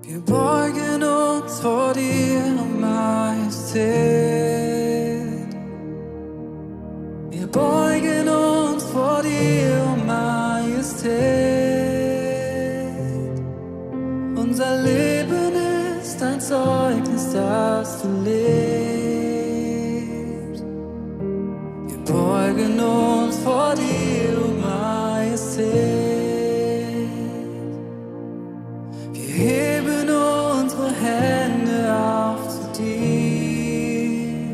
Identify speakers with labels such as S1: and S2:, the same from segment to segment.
S1: Wir beugen uns vor dir, Majestät. Wir beugen uns vor dir, Majestät. Unser Leben ist ein Zeugnis, dass du lebst. Wir beugen uns vor dir, Majestät. Wir heben unsere Hände auf zu dir.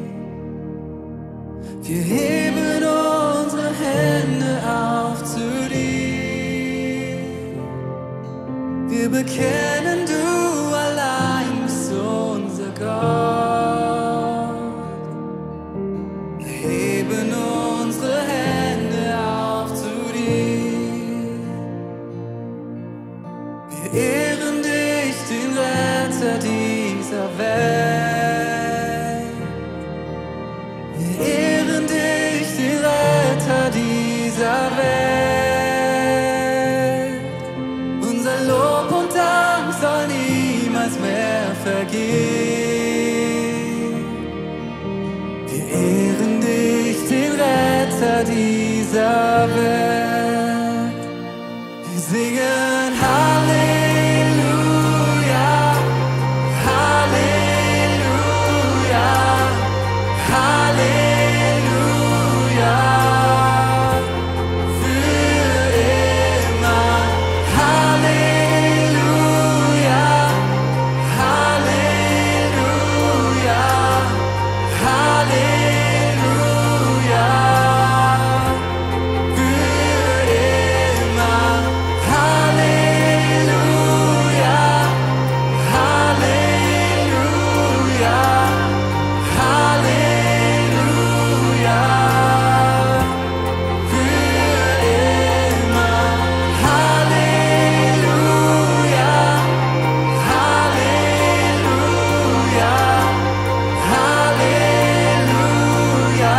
S1: Wir heben unsere Hände auf zu dir. Wir bekennen, du allein bist unser Gott. Wir heben unsere Hände auf zu dir. Wir ehren dich, den Retter dieser Welt. Wir ehren dich, den Retter dieser Welt. Unser Lob und Dank soll niemals mehr vergehen. Wir ehren dich, den Retter dieser Welt. Wir singen Halleluja, Halleluja, Halleluja. Für immer Halleluja, Halleluja, Halleluja. Für immer Halleluja, Halleluja, Halleluja. Für immer Halleluja, Halleluja, Halleluja.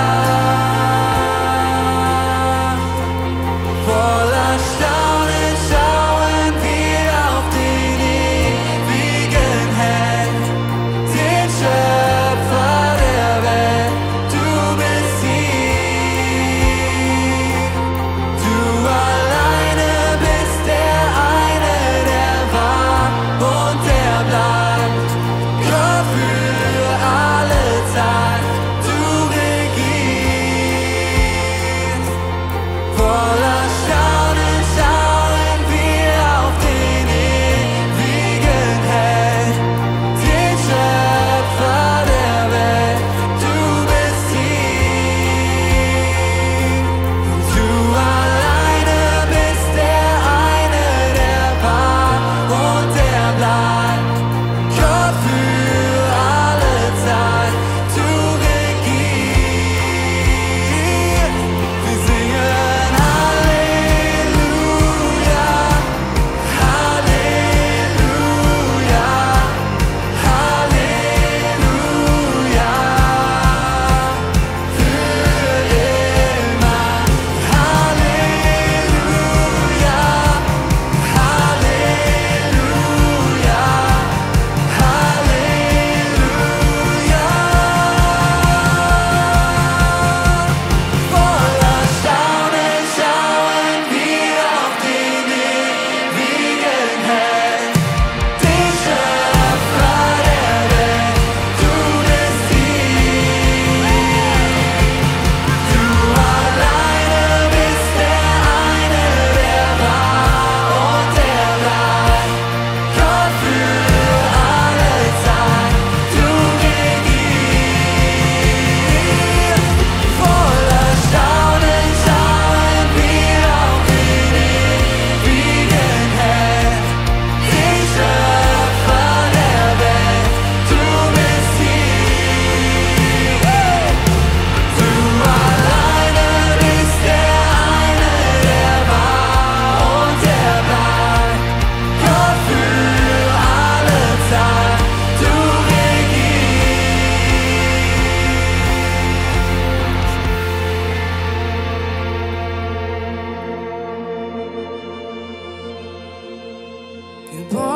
S1: Voller Staunen schauen wir auf den ewigen Herrn, den Schöpfer der Welt. Du bist hier. Du alleine bist der eine, der war und der bleibt. Gott für alle Zeit. Du regierst. Voller Staunen schauen wir auf den ewigen Herrn, den Schöpfer der Welt. Du bist hier. Und du alleine bist der eine, der war und der bleibt. Gott für alle Zeit. Du regierst. Wir singen Halleluja, Halleluja, Halleluja. Für immer Halleluja, Halleluja, Halleluja. Voller Staunen schauen wir auf den ewigen Herrn, den Schöpfer der Welt. Du bist hier. Du alleine bist der eine, der war und der bleibt. Gott für alle Zeit. Du regierst. Voller Staunen schauen wir auf den ewigen Herrn, den Schöpfer der Welt. Du bist hier. Du alleine bist der eine, der war und der bleibt. Gott für alle Zeit. Du regierst. Wir